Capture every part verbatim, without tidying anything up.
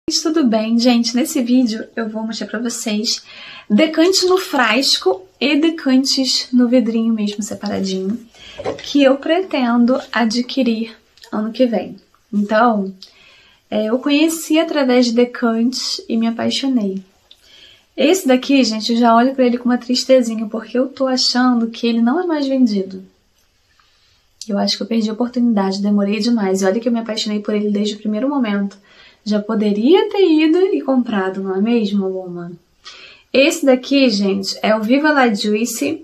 Tudo bem, gente? Nesse vídeo eu vou mostrar pra vocês decantes no frasco e decantes no vidrinho mesmo separadinho, que eu pretendo adquirir ano que vem. Então, é, eu conheci através de decantes e me apaixonei. Esse daqui, gente, eu já olho pra ele com uma tristezinha, porque eu tô achando que ele não é mais vendido. Eu acho que eu perdi a oportunidade, demorei demais. E olha que eu me apaixonei por ele desde o primeiro momento. Já poderia ter ido e comprado, não é mesmo, Luma? Esse daqui, gente, é o Viva La Juicy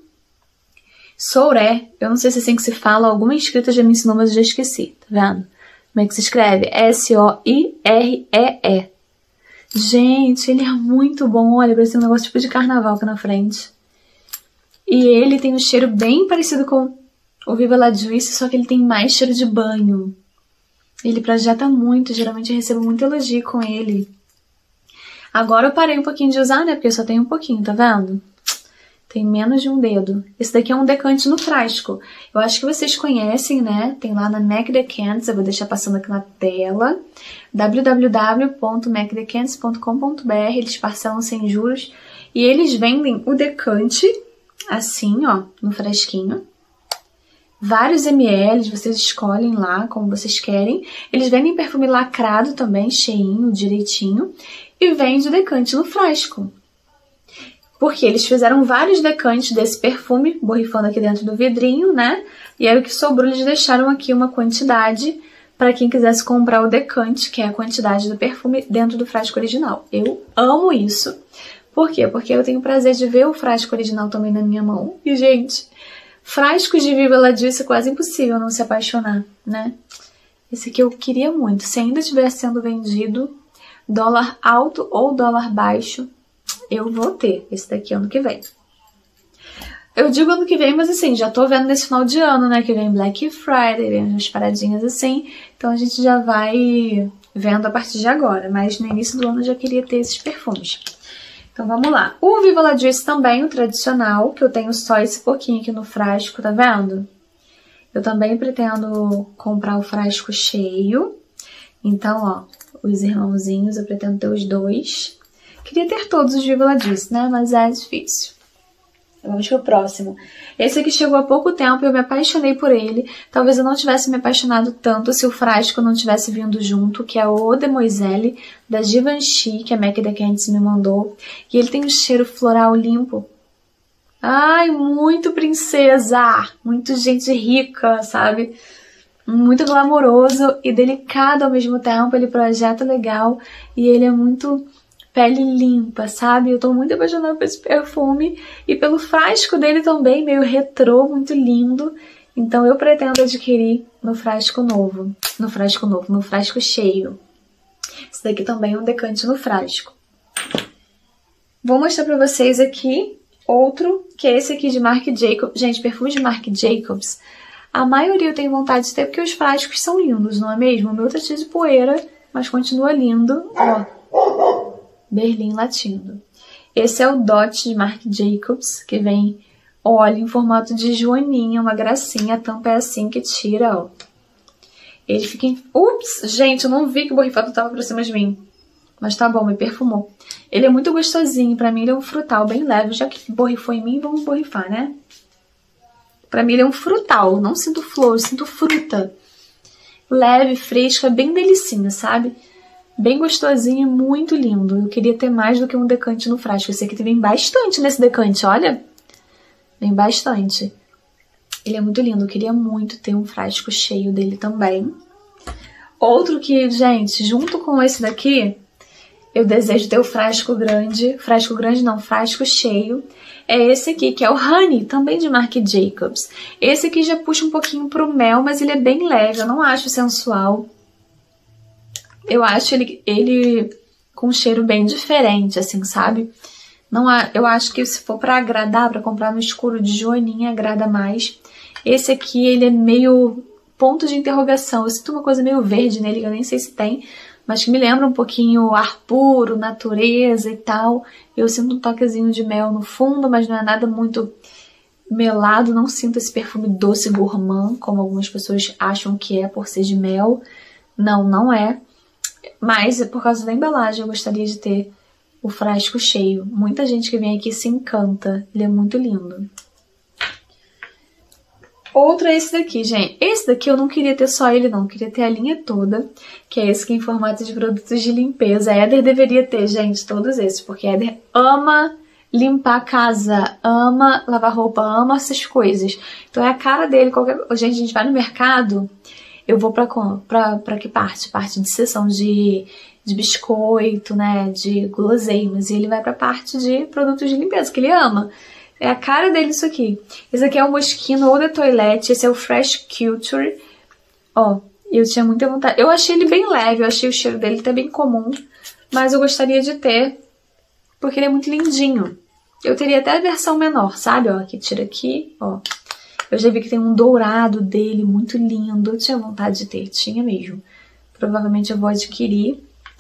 Souré. Eu não sei se é assim que se fala, alguma inscrita já me ensinou, mas eu já esqueci, tá vendo? Como é que se escreve? S O I R E E. Gente, ele é muito bom, olha, parece um negócio tipo de carnaval aqui na frente. E ele tem um cheiro bem parecido com o Viva La Juicy, só que ele tem mais cheiro de banho. Ele projeta muito, geralmente eu recebo muito elogio com ele. Agora eu parei um pouquinho de usar, né? Porque eu só tenho um pouquinho, tá vendo? Tem menos de um dedo. Esse daqui é um decante no frasco. Eu acho que vocês conhecem, né? Tem lá na Mac Decants, eu vou deixar passando aqui na tela. w w w ponto mac decants ponto com ponto b r, eles parcelam sem juros. E eles vendem o decante assim, ó, no frasquinho. Vários ml, vocês escolhem lá como vocês querem. Eles vendem perfume lacrado também, cheinho, direitinho. E vende o decante no frasco. Porque eles fizeram vários decantes desse perfume, borrifando aqui dentro do vidrinho, né? E aí o que sobrou, eles deixaram aqui uma quantidade para quem quisesse comprar o decante, que é a quantidade do perfume dentro do frasco original. Eu amo isso. Por quê? Porque eu tenho o prazer de ver o frasco original também na minha mão. E, gente, frascos de Viva La Juicy é quase impossível não se apaixonar, né? Esse aqui eu queria muito. Se ainda estivesse sendo vendido, dólar alto ou dólar baixo, eu vou ter esse daqui ano que vem. Eu digo ano que vem, mas assim, já tô vendo nesse final de ano, né? Que vem Black Friday, vem umas paradinhas assim. Então a gente já vai vendo a partir de agora. Mas no início do ano eu já queria ter esses perfumes. Então vamos lá. O Viva La Juicy também, o tradicional, que eu tenho só esse pouquinho aqui no frasco, tá vendo? Eu também pretendo comprar o frasco cheio. Então, ó, os irmãozinhos, eu pretendo ter os dois. Queria ter todos os Viva La Juicy, né? Mas é difícil. Vamos pro próximo. Esse aqui chegou há pouco tempo e eu me apaixonei por ele. Talvez eu não tivesse me apaixonado tanto se o frasco não tivesse vindo junto, que é o Eau de Moiselle, da Givenchy, que a Mac Decants me mandou. E ele tem um cheiro floral limpo. Ai, muito princesa! Muito gente rica, sabe? Muito glamouroso e delicado ao mesmo tempo. Ele projeta legal e ele é muito pele limpa, sabe? Eu tô muito apaixonada por esse perfume e pelo frasco dele também, meio retrô, muito lindo. Então eu pretendo adquirir no frasco novo. No frasco novo, no frasco cheio. Esse daqui também é um decante no frasco. Vou mostrar pra vocês aqui outro, que é esse aqui de Marc Jacobs. Gente, perfume de Marc Jacobs, a maioria eu tenho vontade de ter porque os frascos são lindos, não é mesmo? O meu tá cheio de poeira, mas continua lindo. Ó, Berlim latindo. Esse é o Dot de Marc Jacobs, que vem óleo em formato de joaninha, uma gracinha. A tampa é assim que tira, ó. Ele fica em... Ups! Gente, eu não vi que o borrifado tava pra cima de mim. Mas tá bom, me perfumou. Ele é muito gostosinho. Pra mim ele é um frutal bem leve. Já que borrifou em mim, vamos borrifar, né? Pra mim ele é um frutal. Não sinto flor, sinto fruta. Leve, fresca, bem delicinha, sabe? Bem gostosinho e muito lindo. Eu queria ter mais do que um decante no frasco. Esse aqui vem bastante nesse decante, olha. Vem bastante. Ele é muito lindo. Eu queria muito ter um frasco cheio dele também. Outro que, gente, junto com esse daqui, eu desejo ter o frasco grande. Frasco grande não, frasco cheio. É esse aqui, que é o Honey, também de Marc Jacobs. Esse aqui já puxa um pouquinho pro mel, mas ele é bem leve. Eu não acho sensual. Eu acho ele, ele com um cheiro bem diferente, assim, sabe? Não há, eu acho que se for pra agradar, pra comprar no escuro de joaninha, agrada mais. Esse aqui, ele é meio ponto de interrogação. Eu sinto uma coisa meio verde nele, eu nem sei se tem, mas que me lembra um pouquinho ar puro, natureza e tal. Eu sinto um toquezinho de mel no fundo, mas não é nada muito melado. Não sinto esse perfume doce gourmand, como algumas pessoas acham que é por ser de mel. Não, não é. Mas, por causa da embalagem, eu gostaria de ter o frasco cheio. Muita gente que vem aqui se encanta. Ele é muito lindo. Outro é esse daqui, gente. Esse daqui eu não queria ter só ele, não. Eu queria ter a linha toda, que é esse aqui em formato de produtos de limpeza. A Eder deveria ter, gente, todos esses, porque a Eder ama limpar a casa, ama lavar roupa, ama essas coisas. Então é a cara dele. Qualquer... Gente, a gente vai no mercado, eu vou pra, pra, pra que parte? Parte de seção de, de biscoito, né, de guloseimas. E ele vai pra parte de produtos de limpeza, que ele ama. É a cara dele isso aqui. Esse aqui é o Moschino Eau de Toilette. Esse é o Fresh Culture. Ó, eu tinha muita vontade. Eu achei ele bem leve. Eu achei o cheiro dele até bem comum. Mas eu gostaria de ter. Porque ele é muito lindinho. Eu teria até a versão menor, sabe? Ó, que tira aqui, ó. Eu já vi que tem um dourado dele, muito lindo. Eu tinha vontade de ter. Tinha mesmo. Provavelmente eu vou adquirir.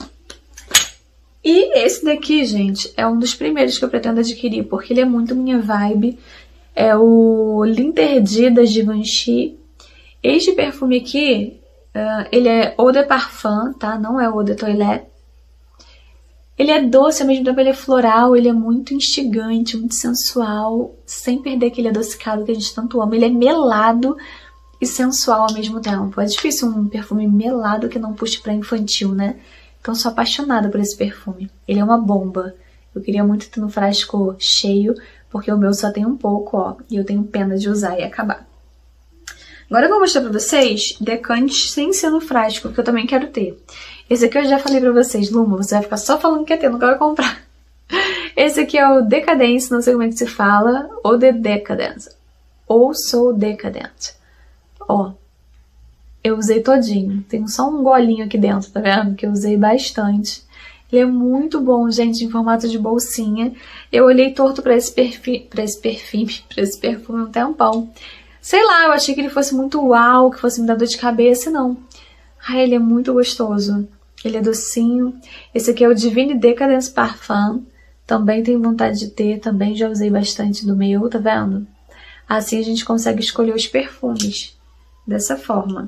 E esse daqui, gente, é um dos primeiros que eu pretendo adquirir, porque ele é muito minha vibe. É o L'Interdit da Givenchy. Este perfume aqui, uh, ele é Eau de Parfum, tá? Não é Eau de Toilette. Ele é doce, ao mesmo tempo ele é floral, ele é muito instigante, muito sensual, sem perder aquele adocicado que a gente tanto ama. Ele é melado e sensual ao mesmo tempo. É difícil um perfume melado que não puxe pra infantil, né? Então sou apaixonada por esse perfume. Ele é uma bomba. Eu queria muito ter no frasco cheio, porque o meu só tem um pouco, ó. E eu tenho pena de usar e acabar. Agora eu vou mostrar pra vocês decantes sem ser no frasco, que eu também quero ter. Esse aqui eu já falei pra vocês. Luma, você vai ficar só falando que quer ter, nunca vai comprar. Esse aqui é o Decadence, não sei como é que se fala. Ou The Decadence. Ou So Decadent. Ó. Eu usei todinho. Tem só um golinho aqui dentro, tá vendo? Que eu usei bastante. Ele é muito bom, gente, em formato de bolsinha. Eu olhei torto pra esse, perfi pra esse perfume, pra esse perfume um tempão. Sei lá, eu achei que ele fosse muito uau, que fosse me dar dor de cabeça, não. Ai, ele é muito gostoso. Ele é docinho. Esse aqui é o Divine Decadence Parfum. Também tenho vontade de ter, também já usei bastante do meu, tá vendo? Assim a gente consegue escolher os perfumes. Dessa forma.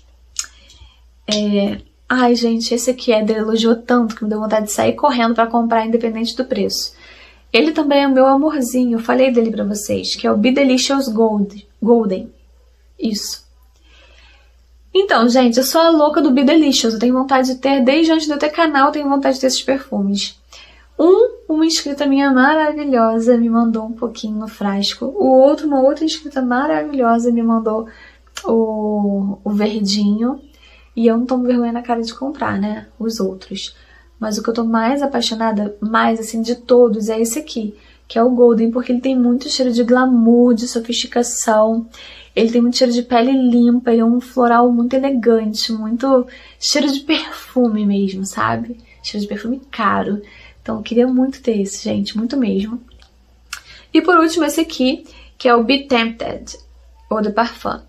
É... Ai, gente, esse aqui é, elogiou tanto que me deu vontade de sair correndo pra comprar, independente do preço. Ele também é o meu amorzinho, eu falei dele pra vocês, que é o Be Delicious Gold, Golden. Isso. Então, gente, eu sou a louca do Be Delicious, eu tenho vontade de ter, desde antes de eu ter canal, eu tenho vontade de ter esses perfumes. Um, uma inscrita minha maravilhosa me mandou um pouquinho no frasco, o outro, uma outra inscrita maravilhosa me mandou o, o verdinho. E eu não tomo vergonha na cara de comprar, né? Os outros. Mas o que eu tô mais apaixonada, mais assim, de todos, é esse aqui. Que é o Golden, porque ele tem muito cheiro de glamour, de sofisticação. Ele tem muito cheiro de pele limpa, ele é um floral muito elegante, muito cheiro de perfume mesmo, sabe? Cheiro de perfume caro. Então eu queria muito ter esse, gente, muito mesmo. E por último esse aqui, que é o Be Tempted, Eau de Parfum.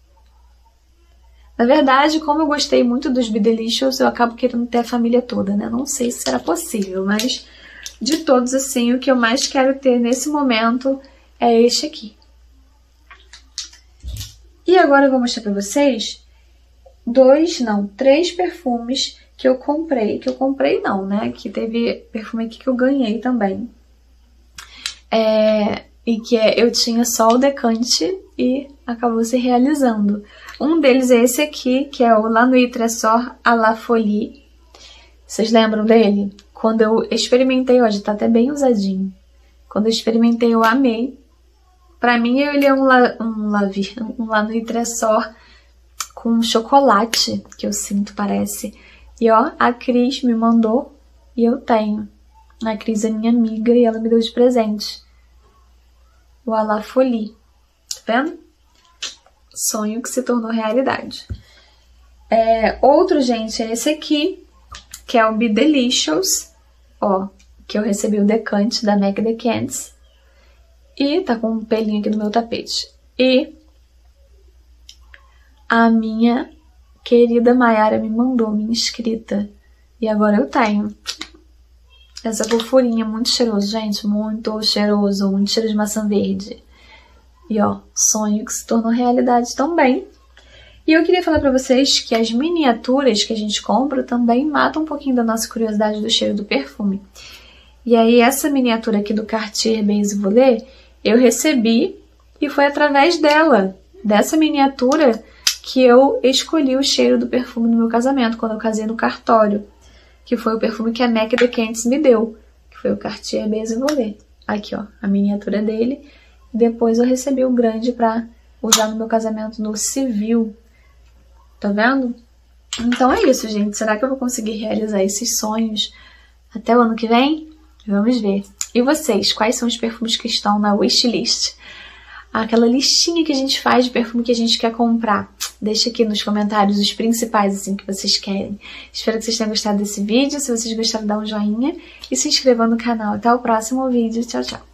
Na verdade, como eu gostei muito dos Be Delicious, eu acabo querendo ter a família toda, né? Não sei se será possível, mas de todos, assim, o que eu mais quero ter nesse momento é este aqui. E agora eu vou mostrar pra vocês dois, não, três perfumes que eu comprei. Que eu comprei não, né? Que teve perfume aqui que eu ganhei também. É... E que é, eu tinha só o decante e acabou se realizando. Um deles é esse aqui, que é o La Nuit Trésor à la Folie. Vocês lembram dele? Quando eu experimentei, ó, já tá até bem usadinho. Quando eu experimentei, eu amei. Pra mim, ele é um, la, um, lavi, um La Nuit Trésor com chocolate, que eu sinto, parece. E ó, a Cris me mandou e eu tenho. A Cris é minha amiga e ela me deu de presente. O à la Folie. Tá vendo? Sonho que se tornou realidade. É, outro, gente, é esse aqui, que é o Be Delicious, ó, que eu recebi o decante da MAC Decants. E tá com um pelinho aqui no meu tapete. E a minha querida Mayara me mandou, minha inscrita. E agora eu tenho. Essa fofurinha, muito cheiroso, gente, muito cheiroso, muito cheiro de maçã verde. E ó, sonho que se tornou realidade também. E eu queria falar pra vocês que as miniaturas que a gente compra também matam um pouquinho da nossa curiosidade do cheiro do perfume. E aí essa miniatura aqui do Cartier Base Volée, eu recebi e foi através dela, dessa miniatura, que eu escolhi o cheiro do perfume no meu casamento, quando eu casei no cartório, que foi o perfume que a Mac Decants me deu, que foi o Cartier Base Volée. Aqui, ó, a miniatura dele. E depois eu recebi o grande pra usar no meu casamento no civil. Tá vendo? Então é isso, gente. Será que eu vou conseguir realizar esses sonhos até o ano que vem? Vamos ver. E vocês, quais são os perfumes que estão na wishlist? Aquela listinha que a gente faz de perfume que a gente quer comprar. Deixa aqui nos comentários os principais, assim, que vocês querem. Espero que vocês tenham gostado desse vídeo. Se vocês gostaram, dá um joinha e se inscreva no canal. Até o próximo vídeo. Tchau, tchau.